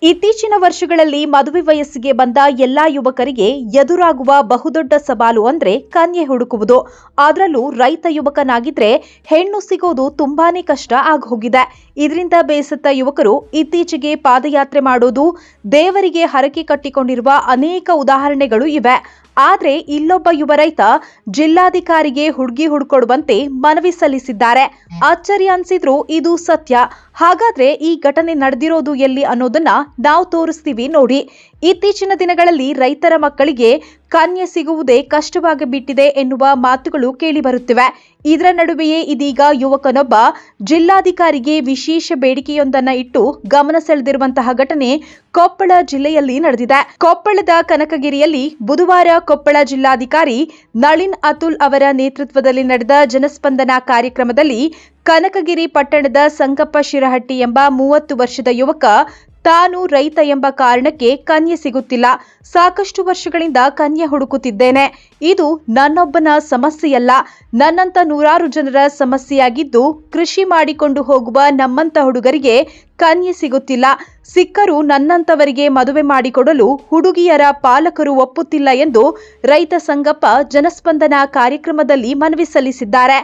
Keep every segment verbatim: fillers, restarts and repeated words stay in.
ಇತ್ತೀಚಿನ ವರ್ಷಗಳಲ್ಲಿ ಮದುವೆ ವಯಸ್ಸಿಗೆ ಬಂದ ಎಲ್ಲಾ ಯುವಕರಿಗೆ ಎದುರಾಗುವ ಬಹುದೊಡ್ಡ ಸವಾಲು ಅಂದ್ರೆ ಕನ್ಯೆ ಹುಡುಕುವುದು. ಅದರಲ್ಲೂ ರೈತ ಯುವಕನಾಗಿದ್ರೆ ಹೆಣ್ಣು ಸಿಗೋದು ತುಂಬಾನೇ ಕಷ್ಟ ಆಗೋಗಿದೆ. ಇದರಿಂದ ಬೇಸತ್ತ ಯುವಕರು ಇತ್ತೀಚೆಗೆ ಪಾದಯಾತ್ರೆ ಮಾಡೋದು, ದೇವರಿಗೆ ಹರಕೆ ಕಟ್ಟಿಕೊಂಡಿರುವ ಅನೇಕ ಉದಾಹರಣೆಗಳು ಇವೆ. ಆದ್ರೆ ಇಲ್ಲೊಬ್ಬ ಯುವ ರೈತ ಜಿಲ್ಲಾಧಿಕಾರಿಗೆ ಹುಡುಗಿ ಹುಡುಕೊಡುವಂತೆ ಮನವಿ ಸಲ್ಲಿಸಿದ್ದಾರೆ. ಅಚ್ಚರಿ ಅನ್ಸಿದ್ರು ಇದು ಸತ್ಯ. ಹಾಗಾದ್ರೆ ಈ ಘಟನೆ ನಡೆದಿರೋದು ಎಲ್ಲಿ ಅನ್ನೋದನ್ನ ನಾವು ತೋರಿಸ್ತೀವಿ ನೋಡಿ. ಇತ್ತೀಚಿನ ದಿನಗಳಲ್ಲಿ ರೈತರ ಮಕ್ಕಳಿಗೆ ಕನ್ಯೆ ಸಿಗುವುದೇ ಕಷ್ಟವಾಗಿ ಬಿಟ್ಟಿದೆ ಎನ್ನುವ ಮಾತುಗಳು ಕೇಳಿಬರುತ್ತಿವೆ. ಇದರ ನಡುವೆಯೇ ಇದೀಗ ಯುವಕನೊಬ್ಬ ಜಿಲ್ಲಾಧಿಕಾರಿಗೆ ವಿಶೇಷ ಬೇಡಿಕೆಯೊಂದನ್ನ ಇಟ್ಟು ಗಮನ ಸೆಳೆದಿರುವಂತಹ ಘಟನೆ ಕೊಪ್ಪಳ ಜಿಲ್ಲೆಯಲ್ಲಿ ನಡೆದಿದೆ. ಕೊಪ್ಪಳದ ಕನಕಗಿರಿಯಲ್ಲಿ ಬುಧವಾರ ಕೊಪ್ಪಳ ಜಿಲ್ಲಾಧಿಕಾರಿ ನಳಿನ್ ಅತುಲ್ ಅವರ ನೇತೃತ್ವದಲ್ಲಿ ನಡೆದ ಜನಸ್ಪಂದನ ಕಾರ್ಯಕ್ರಮದಲ್ಲಿ ಕನಕಗಿರಿ ಪಟ್ಟಣದ ಸಂಗಪ್ಪ ಶಿರಹಟ್ಟಿ ಎಂಬ ಮೂವತ್ತು ವರ್ಷದ ಯುವಕ ತಾನು ರೈತ ಎಂಬ ಕಾರಣಕ್ಕೆ ಕನ್ಯೆ ಸಿಗುತ್ತಿಲ್ಲ, ಸಾಕಷ್ಟು ವರ್ಷಗಳಿಂದ ಕನ್ಯೆ ಹುಡುಕುತ್ತಿದ್ದೇನೆ, ಇದು ನನ್ನೊಬ್ಬನ ಸಮಸ್ಯೆಯಲ್ಲ, ನನ್ನಂತ ನೂರಾರು ಜನರ ಸಮಸ್ಯೆಯಾಗಿದ್ದು ಕೃಷಿ ಮಾಡಿಕೊಂಡು ಹೋಗುವ ನಮ್ಮಂತ ಹುಡುಗರಿಗೆ ಕನ್ಯೆ ಸಿಗುತ್ತಿಲ್ಲ, ಸಿಕ್ಕರೂ ನನ್ನಂತವರಿಗೆ ಮದುವೆ ಮಾಡಿಕೊಡಲು ಹುಡುಗಿಯರ ಪಾಲಕರು ಒಪ್ಪುತ್ತಿಲ್ಲ ಎಂದು ರೈತ ಸಂಗಪ್ಪ ಜನಸ್ಪಂದನ ಕಾರ್ಯಕ್ರಮದಲ್ಲಿ ಮನವಿ ಸಲ್ಲಿಸಿದ್ದಾರೆ.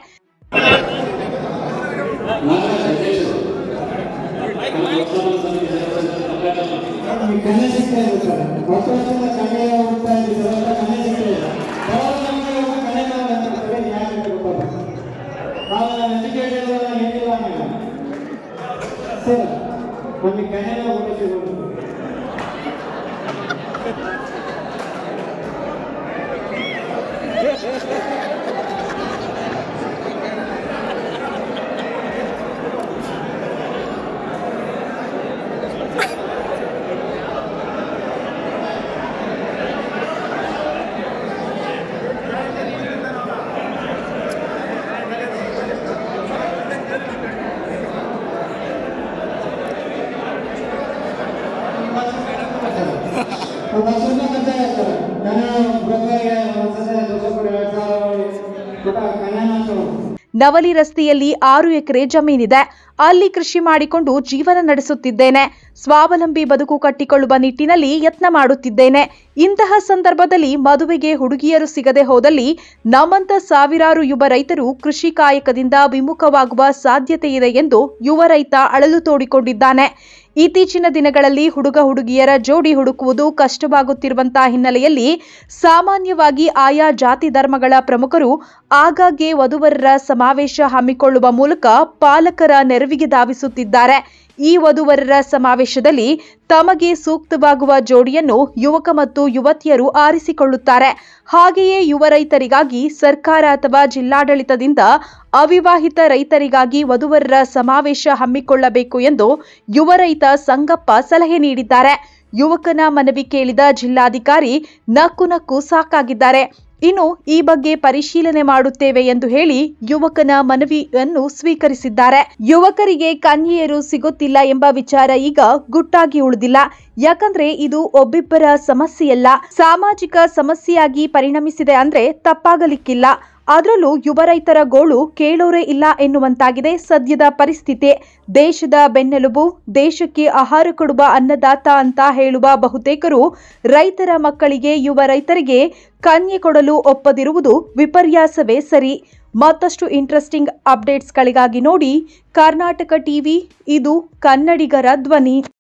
ನವಲಿ ರಸ್ತೆಯಲ್ಲಿ ಆರು ಎಕರೆ ಜಮೀನಿದೆ. ಅಲ್ಲಿ ಕೃಷಿ ಮಾಡಿಕೊಂಡು ಜೀವನ ನಡೆಸುತ್ತಿದ್ದೇನೆ. ಸ್ವಾವಲಂಬಿ ಬದುಕು ಕಟ್ಟಿಕೊಳ್ಳುವ ನಿಟ್ಟಿನಲ್ಲಿ ಯತ್ನ ಮಾಡುತ್ತಿದ್ದೇನೆ. ಇಂತಹ ಸಂದರ್ಭದಲ್ಲಿ ಮದುವೆಗೆ ಹುಡುಗಿಯರು ಸಿಗದೆ ಹೋದಲ್ಲಿ ನಮ್ಮಂತ ಸಾವಿರಾರು ಯುವ ರೈತರು ಕೃಷಿ ಕಾಯಕದಿಂದ ವಿಮುಖವಾಗುವ ಸಾಧ್ಯತೆ ಇದೆ ಎಂದು ಯುವ ರೈತ ಅಳಲು ತೋಡಿಕೊಂಡಿದ್ದಾನೆ. ಇತ್ತೀಚಿನ ದಿನಗಳಲ್ಲಿ ಹುಡುಗ ಹುಡುಗಿಯರ ಜೋಡಿ ಹುಡುಕುವುದು ಕಷ್ಟವಾಗುತ್ತಿರುವಂತಹ ಹಿನ್ನೆಲೆಯಲ್ಲಿ ಸಾಮಾನ್ಯವಾಗಿ ಆಯಾ ಜಾತಿ ಧರ್ಮಗಳ ಪ್ರಮುಖರು ಆಗಾಗ್ಗೆ ವಧುವರರ ಸಮಾವೇಶ ಹಮ್ಮಿಕೊಳ್ಳುವ ಮೂಲಕ ಪಾಲಕರ ನೆರವಿಗೆ ಧಾವಿಸುತ್ತಿದ್ದಾರೆ. ಈ ವಧುವರರ ಸಮಾವೇಶದಲ್ಲಿ ತಮಗೆ ಸೂಕ್ತವಾಗುವ ಜೋಡಿಯನ್ನು ಯುವಕ ಮತ್ತು ಯುವತಿಯರು ಆರಿಸಿಕೊಳ್ಳುತ್ತಾರೆ. ಹಾಗೆಯೇ ಯುವ ರೈತರಿಗಾಗಿ ಸರ್ಕಾರ ಅಥವಾ ಜಿಲ್ಲಾಡಳಿತದಿಂದ ಅವಿವಾಹಿತ ರೈತರಿಗಾಗಿ ವಧುವರರ ಸಮಾವೇಶ ಹಮ್ಮಿಕೊಳ್ಳಬೇಕು ಎಂದು ಯುವ ರೈತ ಸಂಗಪ್ಪ ಸಲಹೆ ನೀಡಿದ್ದಾರೆ. ಯುವಕನ ಮನವಿ ಕೇಳಿದ ಜಿಲ್ಲಾಧಿಕಾರಿ ನಕ್ಕು ನಕ್ಕು ಸಾಕಾಗಿದ್ದಾರೆ. ಇನ್ನು ಈ ಬಗ್ಗೆ ಪರಿಶೀಲನೆ ಮಾಡುತ್ತೇವೆ ಎಂದು ಹೇಳಿ ಯುವಕನ ಮನವಿಯನ್ನು ಸ್ವೀಕರಿಸಿದ್ದಾರೆ. ಯುವಕರಿಗೆ ಕನ್ಯೆಯರು ಸಿಗುತ್ತಿಲ್ಲ ಎಂಬ ವಿಚಾರ ಈಗ ಗುಟ್ಟಾಗಿ ಉಳಿದಿಲ್ಲ. ಯಾಕಂದ್ರೆ ಇದು ಒಬ್ಬಿಬ್ಬರ ಸಮಸ್ಯೆಯಲ್ಲ, ಸಾಮಾಜಿಕ ಸಮಸ್ಯೆಯಾಗಿ ಪರಿಣಮಿಸಿದೆ ಅಂದ್ರೆ ತಪ್ಪಾಗಲಿಕ್ಕಿಲ್ಲ. ಅದರಲ್ಲೂ ಯುವ ರೈತರ ಗೋಳು ಕೇಳೋರೇ ಇಲ್ಲ ಎನ್ನುವಂತಾಗಿದೆ ಸದ್ಯದ ಪರಿಸ್ಥಿತಿ. ದೇಶದ ಬೆನ್ನೆಲುಬು, ದೇಶಕ್ಕೆ ಆಹಾರ ಕೊಡುವ ಅನ್ನದಾತ ಅಂತ ಹೇಳುವ ಬಹುತೇಕರು ರೈತರ ಮಕ್ಕಳಿಗೆ, ಯುವ ರೈತರಿಗೆ ಕನ್ಯೆ ಕೊಡಲು ಒಪ್ಪದಿರುವುದು ವಿಪರ್ಯಾಸವೇ ಸರಿ. ಮತ್ತಷ್ಟು ಇಂಟ್ರೆಸ್ಟಿಂಗ್ ಅಪ್ಡೇಟ್ಸ್ಗಳಿಗಾಗಿ ನೋಡಿ ಕರ್ನಾಟಕ ಟಿವಿ, ಇದು ಕನ್ನಡಿಗರ ಧ್ವನಿ.